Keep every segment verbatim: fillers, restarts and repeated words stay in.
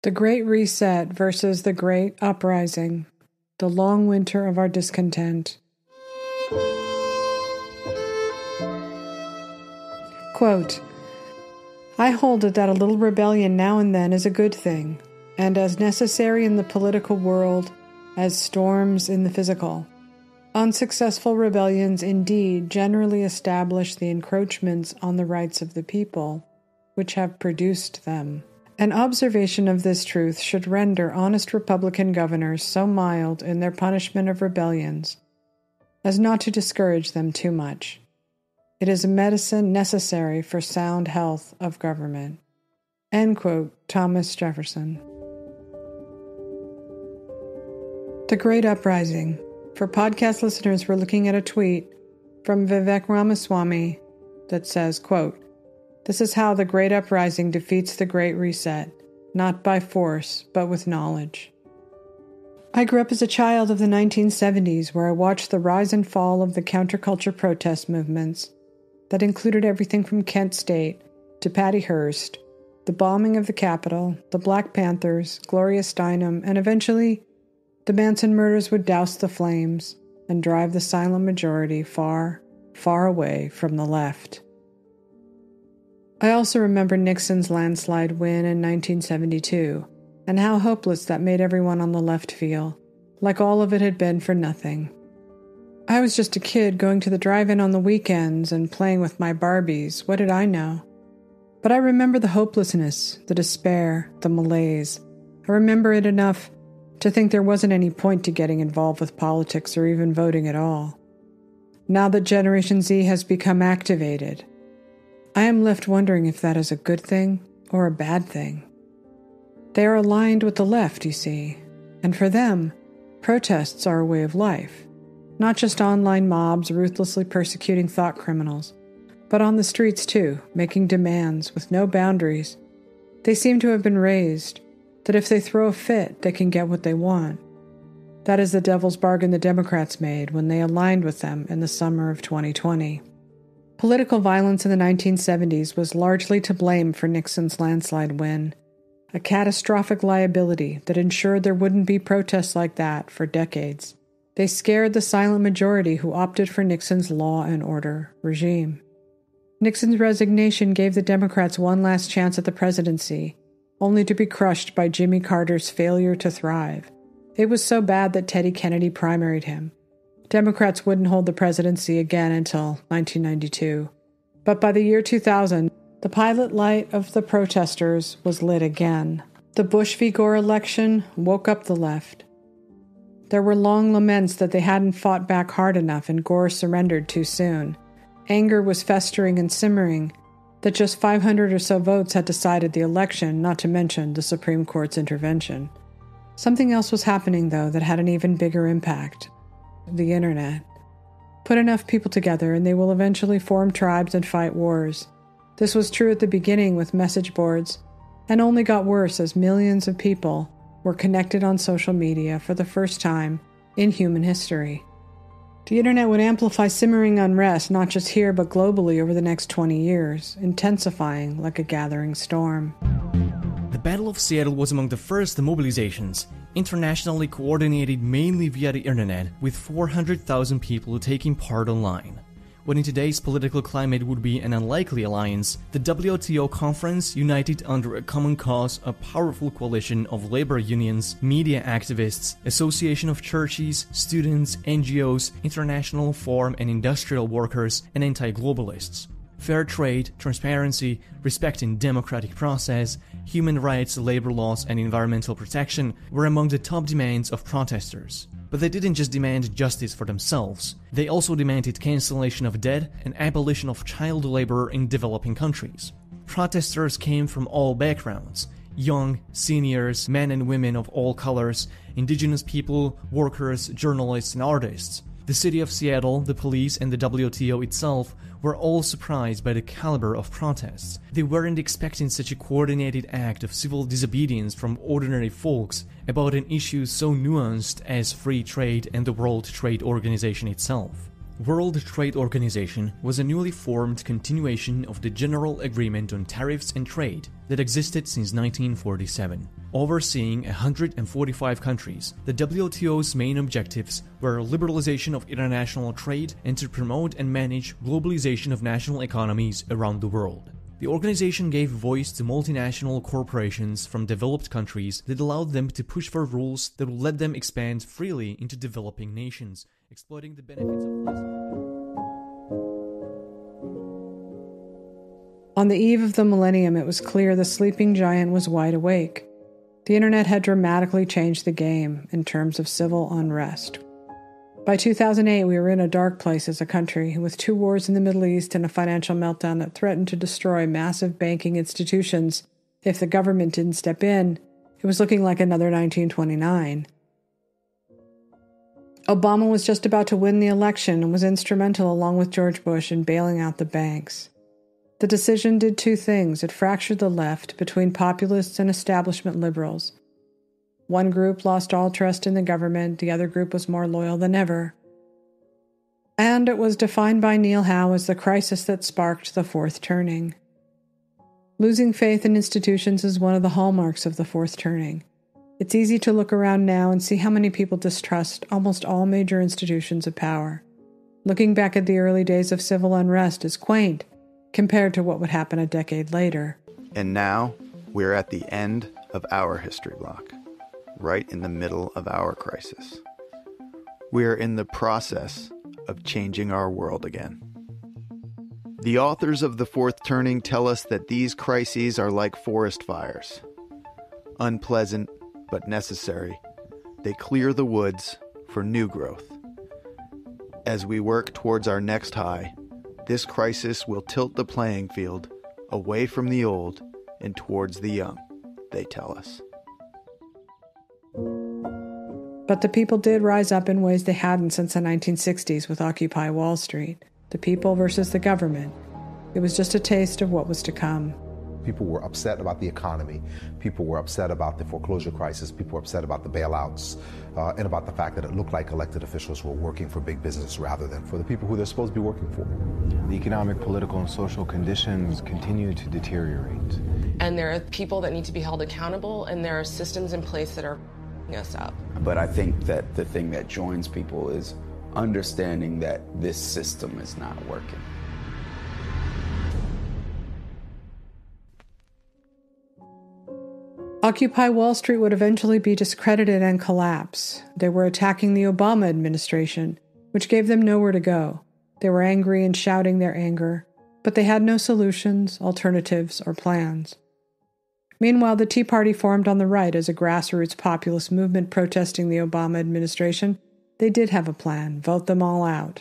The Great Reset versus the Great Uprising, the long winter of our discontent. Quote, I hold it that a little rebellion now and then is a good thing, and as necessary in the political world as storms in the physical. Unsuccessful rebellions indeed generally establish the encroachments on the rights of the people, which have produced them. An observation of this truth should render honest Republican governors so mild in their punishment of rebellions as not to discourage them too much. It is a medicine necessary for sound health of government. End quote, Thomas Jefferson. The Great Uprising. For podcast listeners, we're looking at a tweet from Vivek Ramaswamy that says, quote, This is how the Great Uprising defeats the Great Reset, not by force, but with knowledge. I grew up as a child of the nineteen seventies, where I watched the rise and fall of the counterculture protest movements that included everything from Kent State to Patti Hearst, the bombing of the Capitol, the Black Panthers, Gloria Steinem, and eventually the Manson murders would douse the flames and drive the silent majority far, far away from the left. I also remember Nixon's landslide win in nineteen seventy-two, and how hopeless that made everyone on the left feel, like all of it had been for nothing. I was just a kid going to the drive-in on the weekends and playing with my Barbies. What did I know? But I remember the hopelessness, the despair, the malaise. I remember it enough to think there wasn't any point to getting involved with politics or even voting at all. Now that Generation Z has become activated, I am left wondering if that is a good thing or a bad thing. They are aligned with the left, you see, and for them, protests are a way of life, not just online mobs ruthlessly persecuting thought criminals, but on the streets too, making demands with no boundaries. They seem to have been raised that if they throw a fit, they can get what they want. That is the devil's bargain the Democrats made when they aligned with them in the summer of twenty twenty. Political violence in the nineteen seventies was largely to blame for Nixon's landslide win, a catastrophic liability that ensured there wouldn't be protests like that for decades. They scared the silent majority who opted for Nixon's law and order regime. Nixon's resignation gave the Democrats one last chance at the presidency, only to be crushed by Jimmy Carter's failure to thrive. It was so bad that Teddy Kennedy primaried him. Democrats wouldn't hold the presidency again until nineteen ninety-two. But by the year two thousand, the pilot light of the protesters was lit again. The Bush v. Gore election woke up the left. There were long laments that they hadn't fought back hard enough and Gore surrendered too soon. Anger was festering and simmering that just five hundred or so votes had decided the election, not to mention the Supreme Court's intervention. Something else was happening, though, that had an even bigger impact. The internet. Put enough people together and they will eventually form tribes and fight wars. This was true at the beginning with message boards, and only got worse as millions of people were connected on social media for the first time in human history. The internet would amplify simmering unrest not just here but globally over the next twenty years, intensifying like a gathering storm. The Battle of Seattle was among the first mobilizations, internationally coordinated mainly via the internet, with four hundred thousand people taking part online. What in today's political climate would be an unlikely alliance, the W O T O conference united under a common cause a powerful coalition of labor unions, media activists, association of churches, students, N G Os, international farm and industrial workers, and anti-globalists. Fair trade, transparency, respecting democratic process, human rights, labor laws, and environmental protection were among the top demands of protesters. But they didn't just demand justice for themselves, they also demanded cancellation of debt and abolition of child labor in developing countries. Protesters came from all backgrounds: young, seniors, men and women of all colors, indigenous people, workers, journalists, and artists. The city of Seattle, the police, and the W O T O itself were all surprised by the caliber of protests. They weren't expecting such a coordinated act of civil disobedience from ordinary folks about an issue so nuanced as free trade and the World Trade Organization itself. World Trade Organization was a newly formed continuation of the General Agreement on Tariffs and Trade that existed since nineteen forty-seven. Overseeing one hundred forty-five countries, the W T O's main objectives were liberalization of international trade and to promote and manage globalization of national economies around the world. The organization gave voice to multinational corporations from developed countries that allowed them to push for rules that would let them expand freely into developing nations, exploiting the benefits of less. On the eve of the millennium, it was clear the sleeping giant was wide awake. The internet had dramatically changed the game in terms of civil unrest. By two thousand eight, we were in a dark place as a country, with two wars in the Middle East and a financial meltdown that threatened to destroy massive banking institutions. If the government didn't step in, it was looking like another nineteen twenty-nine. Obama was just about to win the election and was instrumental, along with George Bush, in bailing out the banks. The decision did two things. It fractured the left between populists and establishment liberals. One group lost all trust in the government, the other group was more loyal than ever. And it was defined by Neil Howe as the crisis that sparked the fourth turning. Losing faith in institutions is one of the hallmarks of the fourth turning. It's easy to look around now and see how many people distrust almost all major institutions of power. Looking back at the early days of civil unrest is quaint compared to what would happen a decade later. And now, we're at the end of our history block, right in the middle of our crisis. We're in the process of changing our world again. The authors of The Fourth Turning tell us that these crises are like forest fires. Unpleasant, but necessary. They clear the woods for new growth. As we work towards our next high, this crisis will tilt the playing field away from the old and towards the young, they tell us. But the people did rise up in ways they hadn't since the nineteen sixties with Occupy Wall Street. The people versus the government. It was just a taste of what was to come. People were upset about the economy. People were upset about the foreclosure crisis. People were upset about the bailouts uh, and about the fact that it looked like elected officials were working for big business rather than for the people who they're supposed to be working for. The economic, political, and social conditions continue to deteriorate. And there are people that need to be held accountable, and there are systems in place that are f***ing us up. But I think that the thing that joins people is understanding that this system is not working. Occupy Wall Street would eventually be discredited and collapse. They were attacking the Obama administration, which gave them nowhere to go. They were angry and shouting their anger, but they had no solutions, alternatives, or plans. Meanwhile, the Tea Party formed on the right as a grassroots populist movement protesting the Obama administration. They did have a plan: vote them all out.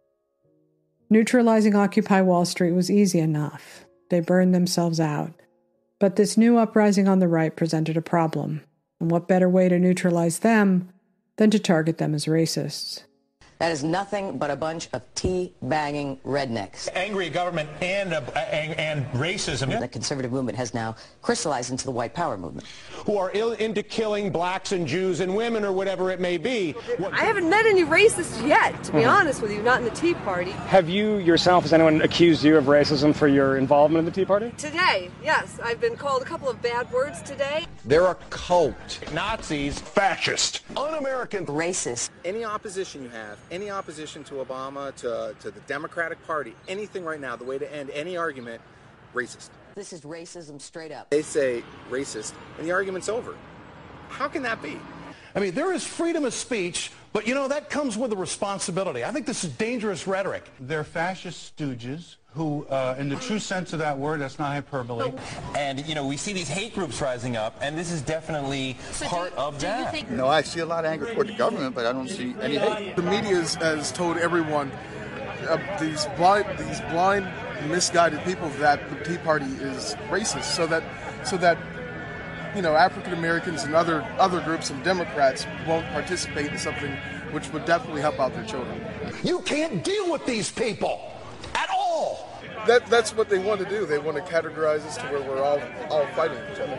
Neutralizing Occupy Wall Street was easy enough. They burned themselves out. But this new uprising on the right presented a problem. And what better way to neutralize them than to target them as racists? That is nothing but a bunch of tea-bagging rednecks. Angry government and, uh, and, and racism. The conservative movement has now crystallized into the white power movement. Who are ill into killing blacks and Jews and women or whatever it may be. I haven't met any racists yet, to be mm-hmm. honest with you, not in the Tea Party. Have you yourself, has anyone accused you of racism for your involvement in the Tea Party? Today, yes. I've been called a couple of bad words today. They're a cult. Nazis. Fascist. Un-American. Racist. Any opposition you have, any opposition to Obama, to, to the Democratic Party, anything right now, the way to end any argument, racist. This is racism straight up. They say racist, and the argument's over. How can that be? I mean, there is freedom of speech, but, you know, that comes with a responsibility. I think this is dangerous rhetoric. They're fascist stooges who, uh, in the true sense of that word, that's not hyperbole. And, you know, we see these hate groups rising up, and this is definitely so part do, of do that. Think- no, I see a lot of anger toward the government, but I don't see any hate. The media has, has told everyone, uh, these blind, these blind, misguided people, that the Tea Party is racist, so that, so that, you know, African Americans and other other groups and Democrats won't participate in something which would definitely help out their children. You can't deal with these people at all. That that's what they want to do. They want to categorize us to where we're all all fighting each other.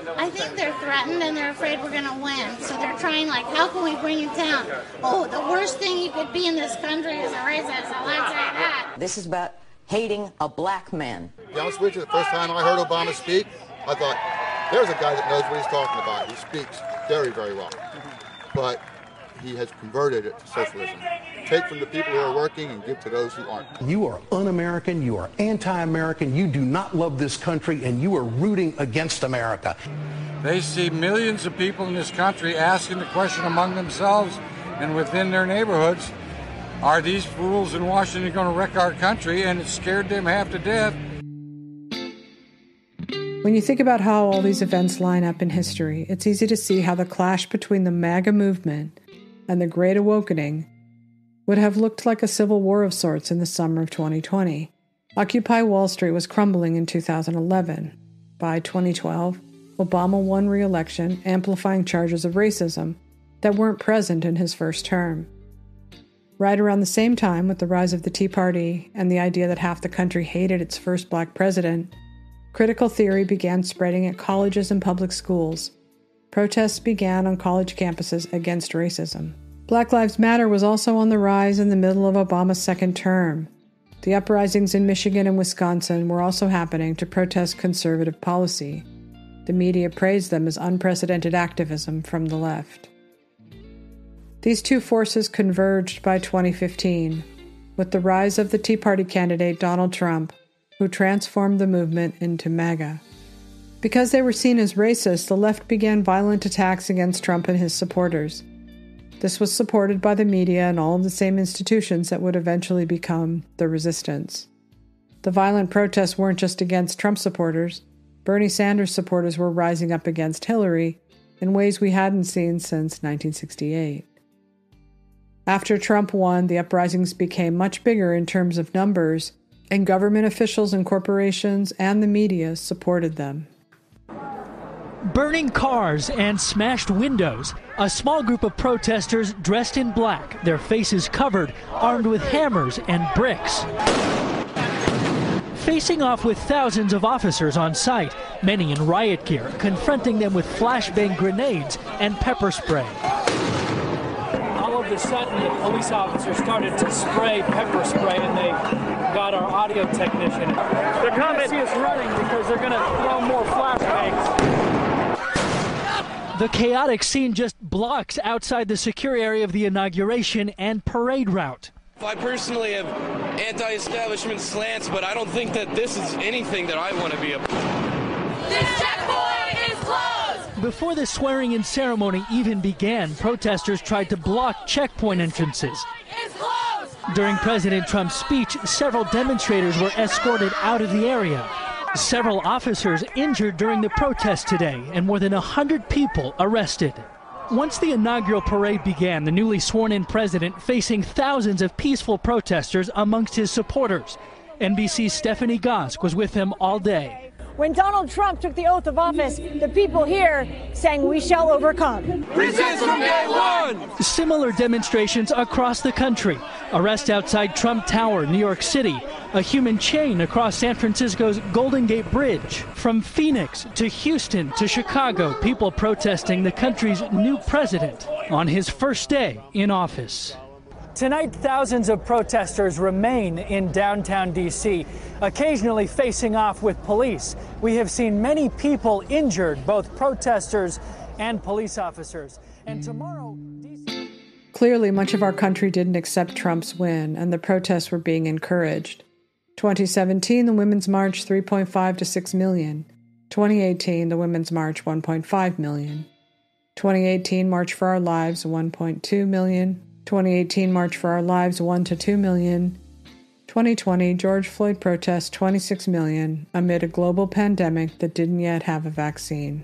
I think they're threatened and they're afraid we're going to win. So they're trying, like, how can we bring it down? Oh, the worst thing you could be in this country is a racist, so let's say that. This is about hating a black man. To be honest with you, the first time I heard Obama speak, I thought, there's a guy that knows what he's talking about. He speaks very, very well. But he has converted it to socialism. Take from the people who are working and give to those who aren't. You are un-American, you are anti-American, you do not love this country, and you are rooting against America. They see millions of people in this country asking the question among themselves and within their neighborhoods, are these fools in Washington going to wreck our country? And it scared them half to death. When you think about how all these events line up in history, it's easy to see how the clash between the MAGA movement and the Great Awakening would have looked like a civil war of sorts in the summer of twenty twenty. Occupy Wall Street was crumbling in two thousand eleven. By twenty twelve, Obama won re-election, amplifying charges of racism that weren't present in his first term. Right around the same time, with the rise of the Tea Party and the idea that half the country hated its first black president, critical theory began spreading at colleges and public schools. Protests began on college campuses against racism. Black Lives Matter was also on the rise in the middle of Obama's second term. The uprisings in Michigan and Wisconsin were also happening to protest conservative policy. The media praised them as unprecedented activism from the left. These two forces converged by twenty fifteen, with the rise of the Tea Party candidate Donald Trump, who transformed the movement into MAGA. Because they were seen as racist, the left began violent attacks against Trump and his supporters. This was supported by the media and all of the same institutions that would eventually become the resistance. The violent protests weren't just against Trump supporters. Bernie Sanders supporters were rising up against Hillary in ways we hadn't seen since nineteen sixty-eight. After Trump won, the uprisings became much bigger in terms of numbers, and government officials and corporations and the media supported them. Burning cars and smashed windows. A small group of protesters dressed in black, their faces covered, armed with hammers and bricks. Facing off with thousands of officers on site, many in riot gear, confronting them with flashbang grenades and pepper spray. All of a sudden, the police officers started to spray pepper spray, and they got our audio technician. They're going to see us running because they're going to throw more flashbangs. The chaotic scene just blocks outside the secure area of the inauguration and parade route. I personally have anti-establishment slants, but I don't think that this is anything that I want to be a part of. This checkpoint is closed! Before the swearing-in ceremony even began, protesters tried to block checkpoint entrances. It's closed! During President Trump's speech, several demonstrators were escorted out of the area. Several officers injured during the protest today, and more than one hundred people arrested. Once the inaugural parade began, the newly sworn-in president facing thousands of peaceful protesters amongst his supporters. N B C's Stephanie Gosk was with him all day. When Donald Trump took the oath of office, the people here sang, "We shall overcome." Resist from day one! Similar demonstrations across the country. Arrest outside Trump Tower, New York City. A human chain across San Francisco's Golden Gate Bridge. From Phoenix to Houston to Chicago, people protesting the country's new president on his first day in office. Tonight, thousands of protesters remain in downtown D C, occasionally facing off with police. We have seen many people injured, both protesters and police officers. And tomorrow, D C... Clearly, much of our country didn't accept Trump's win, and the protests were being encouraged. twenty seventeen, the Women's March, three point five to six million. twenty eighteen, the Women's March, one point five million. twenty eighteen, March for Our Lives, one point two million. twenty eighteen, March for Our Lives, one to two million. twenty twenty, George Floyd protest, twenty-six million, amid a global pandemic that didn't yet have a vaccine.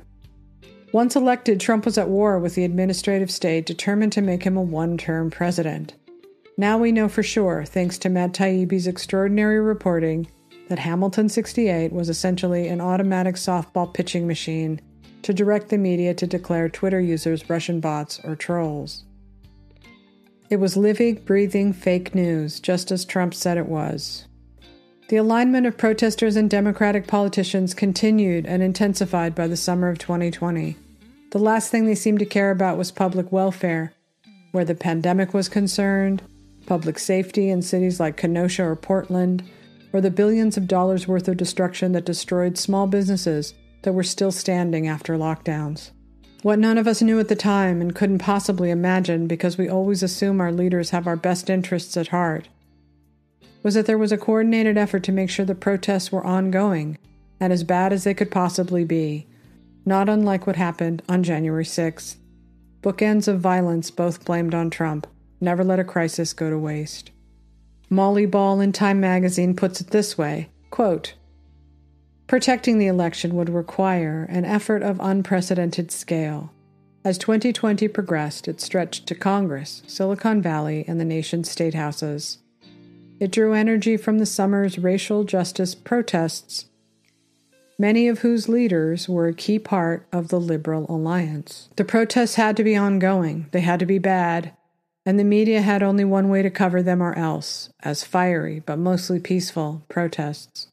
Once elected, Trump was at war with the administrative state, determined to make him a one-term president. Now we know for sure, thanks to Matt Taibbi's extraordinary reporting, that Hamilton sixty-eight was essentially an automatic softball pitching machine to direct the media to declare Twitter users Russian bots or trolls. It was living, breathing fake news, just as Trump said it was. The alignment of protesters and Democratic politicians continued and intensified by the summer of twenty twenty. The last thing they seemed to care about was public welfare, where the pandemic was concerned, public safety in cities like Kenosha or Portland, or the billions of dollars worth of destruction that destroyed small businesses that were still standing after lockdowns. What none of us knew at the time and couldn't possibly imagine because we always assume our leaders have our best interests at heart, was that there was a coordinated effort to make sure the protests were ongoing and as bad as they could possibly be, not unlike what happened on January sixth. Bookends of violence both blamed on Trump. Never let a crisis go to waste. Molly Ball in Time magazine puts it this way, quote, "Protecting the election would require an effort of unprecedented scale. As twenty twenty progressed, it stretched to Congress, Silicon Valley, and the nation's state houses. It drew energy from the summer's racial justice protests, many of whose leaders were a key part of the Liberal Alliance. The protests had to be ongoing, they had to be bad, and the media had only one way to cover them or else, as fiery, but mostly peaceful, protests."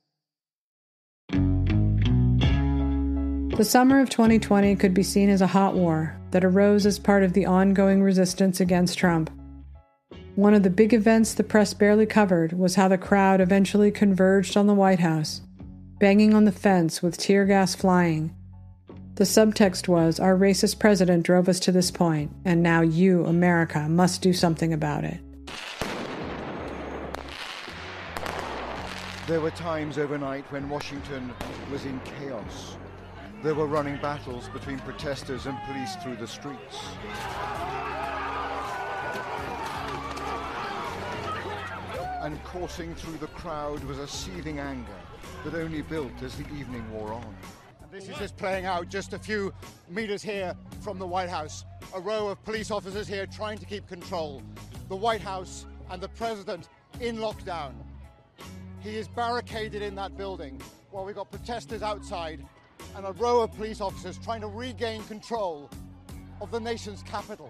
The summer of twenty twenty could be seen as a hot war that arose as part of the ongoing resistance against Trump. One of the big events the press barely covered was how the crowd eventually converged on the White House, banging on the fence with tear gas flying. The subtext was, our racist president drove us to this point, and now you, America, must do something about it. There were times overnight when Washington was in chaos. There were running battles between protesters and police through the streets. And coursing through the crowd was a seething anger that only built as the evening wore on. This is just playing out just a few meters here from the White House. A row of police officers here trying to keep control. The White House and the president in lockdown. He is barricaded in that building while we've got protesters outside and a row of police officers trying to regain control of the nation's capital.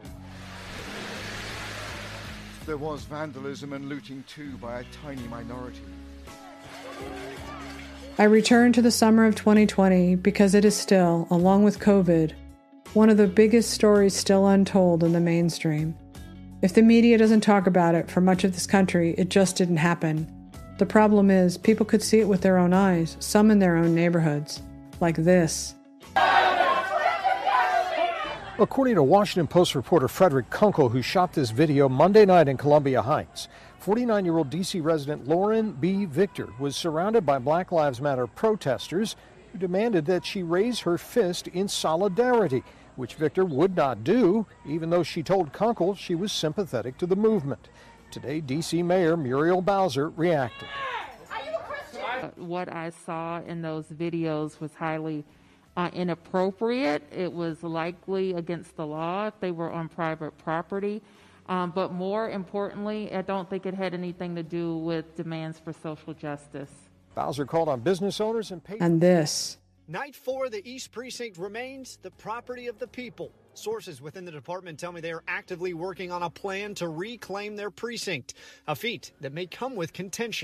There was vandalism and looting too by a tiny minority. I return to the summer of twenty twenty because it is still, along with COVID, one of the biggest stories still untold in the mainstream. If the media doesn't talk about it for much of this country, it just didn't happen. The problem is, people could see it with their own eyes, some in their own neighborhoods, like this. According to Washington Post reporter Frederick Kunkel, who shot this video Monday night in Columbia Heights, forty-nine-year-old D C resident Lauren B. Victor was surrounded by Black Lives Matter protesters who demanded that she raise her fist in solidarity, which Victor would not do, even though she told Kunkel she was sympathetic to the movement. Today, D C Mayor Muriel Bowser reacted. What I saw in those videos was highly uh, inappropriate. It was likely against the law if they were on private property. Um, but more importantly, I don't think it had anything to do with demands for social justice. Bowser called on business owners and patrons. And this. Night four, the East Precinct remains the property of the people. Sources within the department tell me they are actively working on a plan to reclaim their precinct, a feat that may come with contention.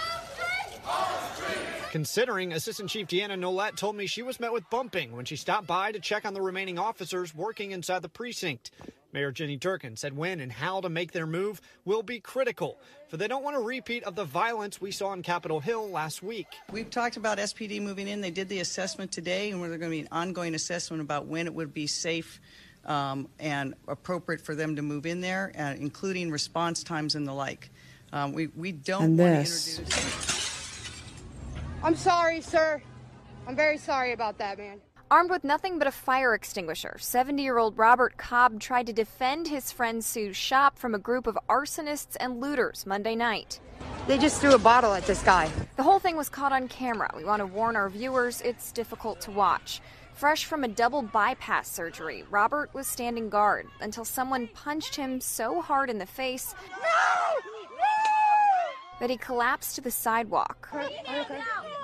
Considering, Assistant Chief Deanna Nolette told me she was met with bumping when she stopped by to check on the remaining officers working inside the precinct. Mayor Jenny Durkin said when and how to make their move will be critical, for they don't want a repeat of the violence we saw on Capitol Hill last week. We've talked about S P D moving in. They did the assessment today, and there's going to be an ongoing assessment about when it would be safe um, and appropriate for them to move in there, uh, including response times and the like. Um, we, we don't and want this. to introduce... I'm sorry, sir. I'm very sorry about that, man. Armed with nothing but a fire extinguisher, seventy-year-old Robert Cobb tried to defend his friend Sue's shop from a group of arsonists and looters Monday night. They just threw a bottle at this guy. The whole thing was caught on camera. We want to warn our viewers, it's difficult to watch. Fresh from a double bypass surgery, Robert was standing guard until someone punched him so hard in the face no! No! that he collapsed to the sidewalk. Okay.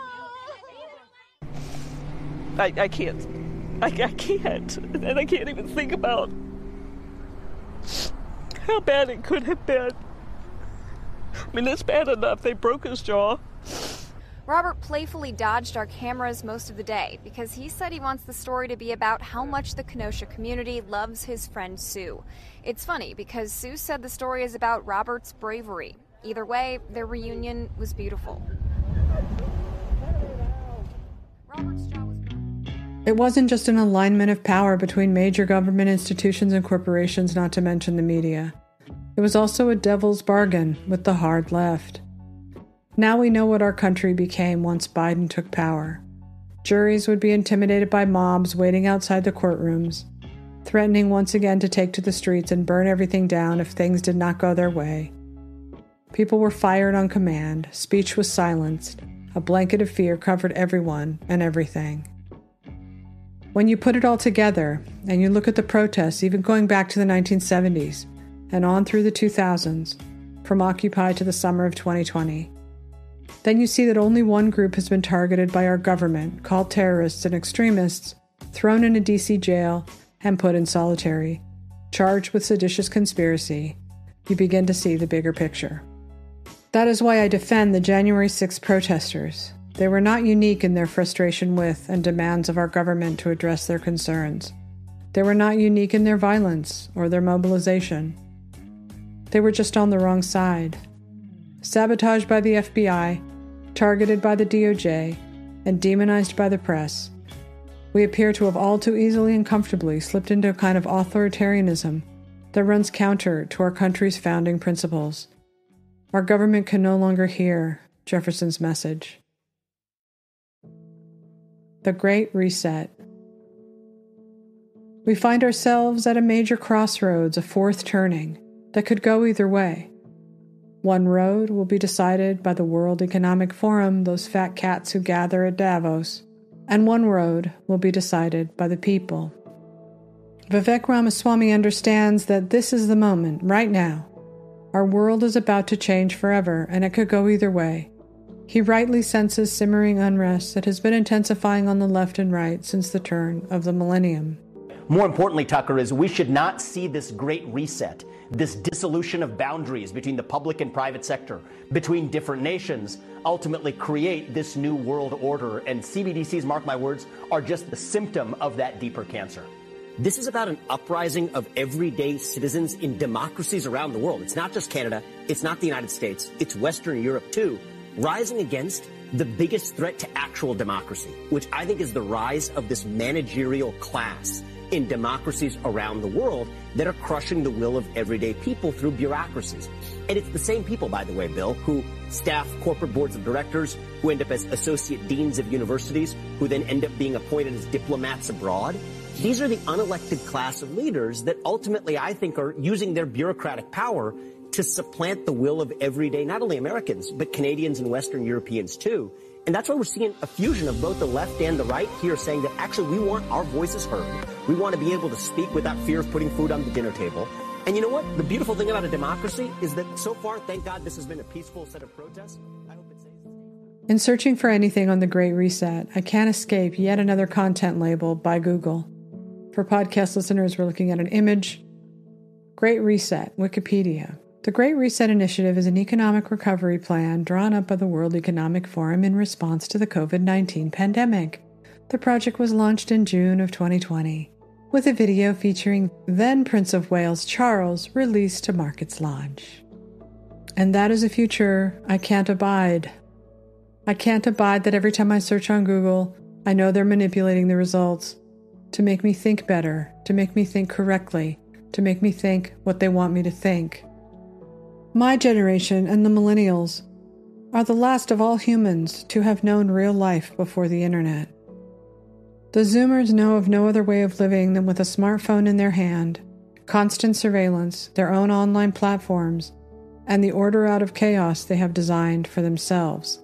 I, I can't. I, I can't. And I can't even think about how bad it could have been. I mean, it's bad enough. They broke his jaw. Robert playfully dodged our cameras most of the day because he said he wants the story to be about how much the Kenosha community loves his friend Sue. It's funny because Sue said the story is about Robert's bravery. Either way, their reunion was beautiful. Robert's jaw was broken. It wasn't just an alignment of power between major government institutions and corporations, not to mention the media. It was also a devil's bargain with the hard left. Now we know what our country became once Biden took power. Juries would be intimidated by mobs waiting outside the courtrooms, threatening once again to take to the streets and burn everything down if things did not go their way. People were fired on command, speech was silenced, a blanket of fear covered everyone and everything. When you put it all together, and you look at the protests even going back to the nineteen seventies and on through the two thousands, from Occupy to the summer of twenty twenty, then you see that only one group has been targeted by our government, called terrorists and extremists, thrown in a D C jail, and put in solitary, charged with seditious conspiracy. You begin to see the bigger picture. That is why I defend the January sixth protesters. They were not unique in their frustration with and demands of our government to address their concerns. They were not unique in their violence or their mobilization. They were just on the wrong side. Sabotaged by the F B I, targeted by the D O J, and demonized by the press, we appear to have all too easily and comfortably slipped into a kind of authoritarianism that runs counter to our country's founding principles. Our government can no longer hear Jefferson's message. The Great Reset. We find ourselves at a major crossroads, a fourth turning, that could go either way. One road will be decided by the World Economic Forum, those fat cats who gather at Davos, and one road will be decided by the people. Vivek Ramaswamy understands that this is the moment, right now. Our world is about to change forever, and it could go either way. He rightly senses simmering unrest that has been intensifying on the left and right since the turn of the millennium. More importantly, Tucker, is we should not see this great reset, this dissolution of boundaries between the public and private sector, between different nations, ultimately create this new world order. And C B D Cs, mark my words, are just the symptom of that deeper cancer. This is about an uprising of everyday citizens in democracies around the world. It's not just Canada. It's not the United States. It's Western Europe, too, rising against the biggest threat to actual democracy, which I think is the rise of this managerial class in democracies around the world that are crushing the will of everyday people through bureaucracies. And it's the same people, by the way, Bill, who staff corporate boards of directors, who end up as associate deans of universities, who then end up being appointed as diplomats abroad. These are the unelected class of leaders that ultimately, I think, are using their bureaucratic power to supplant the will of everyday, not only Americans, but Canadians and Western Europeans, too. And that's why we're seeing a fusion of both the left and the right here saying that actually we want our voices heard. We want to be able to speak without fear of putting food on the dinner table. And you know what? The beautiful thing about a democracy is that so far, thank God, this has been a peaceful set of protests. I hope it stays. In searching for anything on the Great Reset, I can't escape yet another content label by Google. For podcast listeners, we're looking at an image. Great Reset, Wikipedia. The Great Reset Initiative is an economic recovery plan drawn up by the World Economic Forum in response to the covid nineteen pandemic. The project was launched in June of twenty twenty, with a video featuring then Prince of Wales Charles released to mark its launch. And that is a future I can't abide. I can't abide that every time I search on Google, I know they're manipulating the results to make me think better, to make me think correctly, to make me think what they want me to think. My generation and the millennials are the last of all humans to have known real life before the internet. The Zoomers know of no other way of living than with a smartphone in their hand, constant surveillance, their own online platforms, and the order out of chaos they have designed for themselves.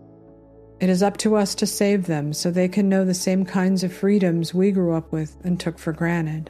It is up to us to save them so they can know the same kinds of freedoms we grew up with and took for granted.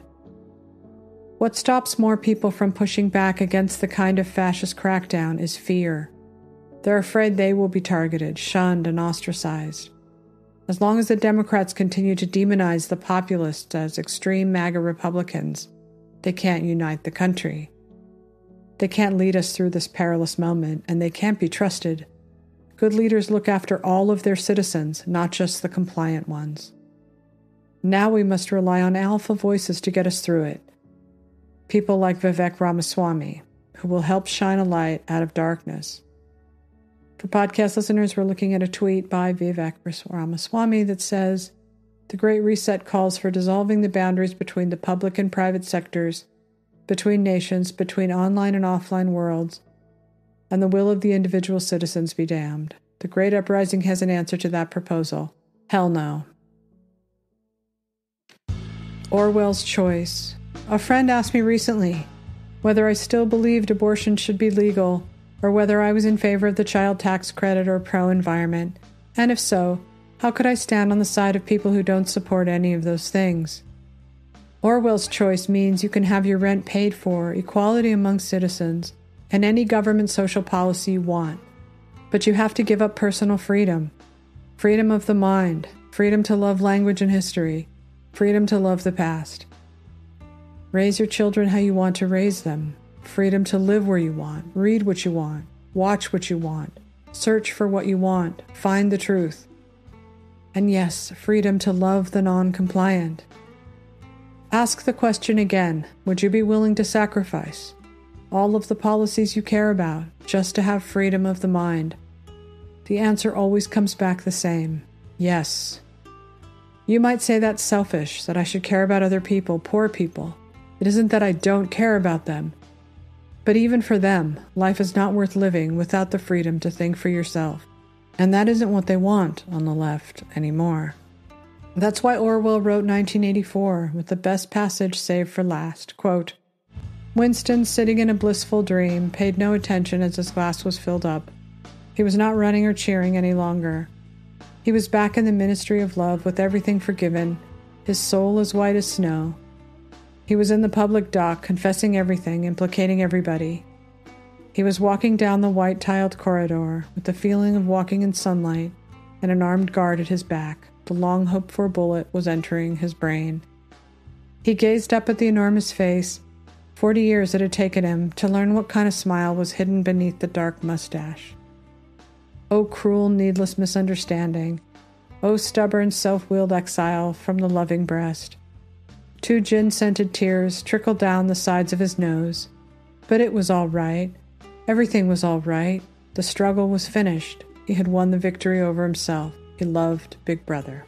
What stops more people from pushing back against the kind of fascist crackdown is fear. They're afraid they will be targeted, shunned, and ostracized. As long as the Democrats continue to demonize the populists as extreme MAGA Republicans, they can't unite the country. They can't lead us through this perilous moment, and they can't be trusted. Good leaders look after all of their citizens, not just the compliant ones. Now we must rely on alpha voices to get us through it. People like Vivek Ramaswamy, who will help shine a light out of darkness. For podcast listeners, we're looking at a tweet by Vivek Ramaswamy that says, "The Great Reset calls for dissolving the boundaries between the public and private sectors, between nations, between online and offline worlds, and the will of the individual citizens be damned. The Great Uprising has an answer to that proposal. Hell no." Orwell's choice. A friend asked me recently whether I still believed abortion should be legal, or whether I was in favor of the child tax credit or pro-environment, and if so, how could I stand on the side of people who don't support any of those things? Orwell's choice means you can have your rent paid for, equality among citizens, and any government social policy you want. But you have to give up personal freedom. Freedom of the mind, freedom to love language and history, freedom to love the past. Raise your children how you want to raise them. Freedom to live where you want, read what you want, watch what you want, search for what you want, find the truth. And yes, freedom to love the non-compliant. Ask the question again, would you be willing to sacrifice all of the policies you care about just to have freedom of the mind? The answer always comes back the same, yes. You might say that's selfish, that I should care about other people, poor people. It isn't that I don't care about them. But even for them, life is not worth living without the freedom to think for yourself. And that isn't what they want on the left anymore. That's why Orwell wrote nineteen eighty-four with the best passage saved for last. Quote, "Winston, sitting in a blissful dream, paid no attention as his glass was filled up. He was not running or cheering any longer. He was back in the ministry of love with everything forgiven, his soul as white as snow. He was in the public dock, confessing everything, implicating everybody. He was walking down the white-tiled corridor with the feeling of walking in sunlight and an armed guard at his back. The long-hoped-for bullet was entering his brain. He gazed up at the enormous face. Forty years it had taken him to learn what kind of smile was hidden beneath the dark mustache. Oh, cruel, needless misunderstanding. Oh, stubborn, self-willed exile from the loving breast. Two gin-scented tears trickled down the sides of his nose. But it was all right. Everything was all right. The struggle was finished. He had won the victory over himself. He loved Big Brother."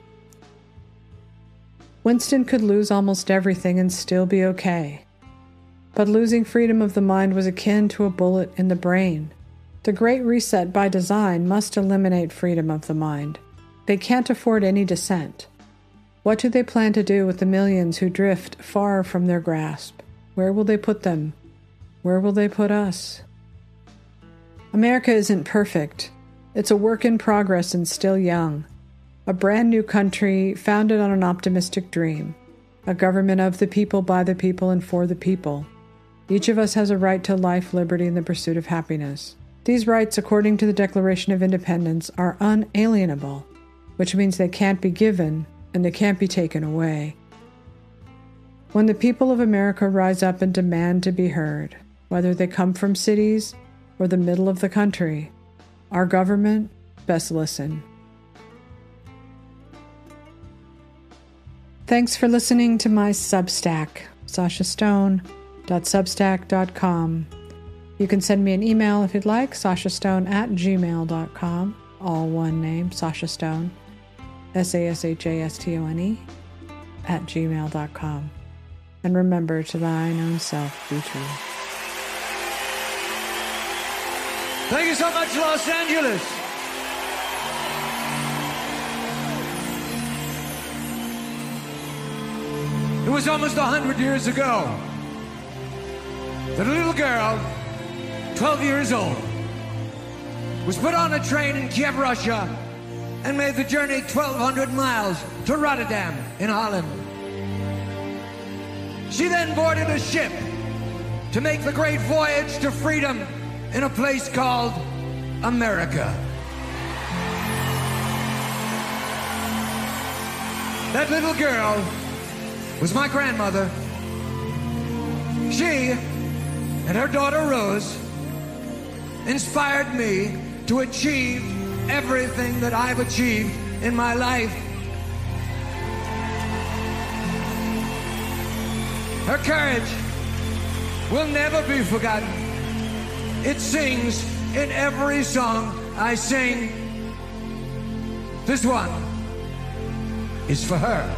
Winston could lose almost everything and still be okay. But losing freedom of the mind was akin to a bullet in the brain. The Great Reset by design must eliminate freedom of the mind. They can't afford any dissent. What do they plan to do with the millions who drift far from their grasp? Where will they put them? Where will they put us? America isn't perfect. It's a work in progress and still young. A brand new country founded on an optimistic dream. A government of the people, by the people, and for the people. Each of us has a right to life, liberty, and the pursuit of happiness. These rights, according to the Declaration of Independence, are unalienable, which means they can't be given and they can't be taken away. When the people of America rise up and demand to be heard, whether they come from cities or the middle of the country, our government best listen. Thanks for listening to my Substack, sasha stone dot substack dot com. You can send me an email if you'd like, sashastone at gmail dot com, all one name, Sasha Stone, S A S H A S T O N E, at gmail dot com. And remember, to thine own self be true. Thank you so much, Los Angeles. It was almost a hundred years ago that a little girl, twelve years old, was put on a train in Kiev, Russia, and made the journey twelve hundred miles to Rotterdam in Holland. She then boarded a ship to make the great voyage to freedom in a place called America. That little girl was my grandmother. She and her daughter Rose inspired me to achieve everything that I've achieved in my life. Her courage will never be forgotten. It sings in every song I sing. This one is for her.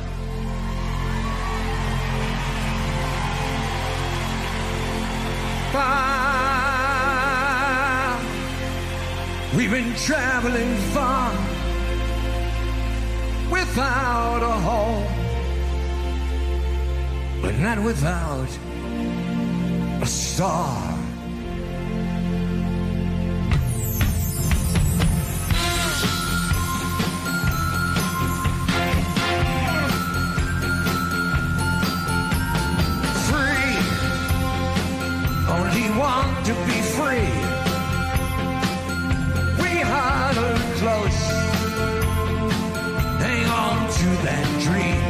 Far, we've been traveling far without a home, but not without a star. Want to be free. We huddle close, hang on to that dream.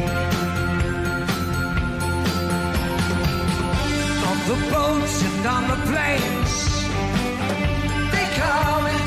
On the boats and on the planes, they come and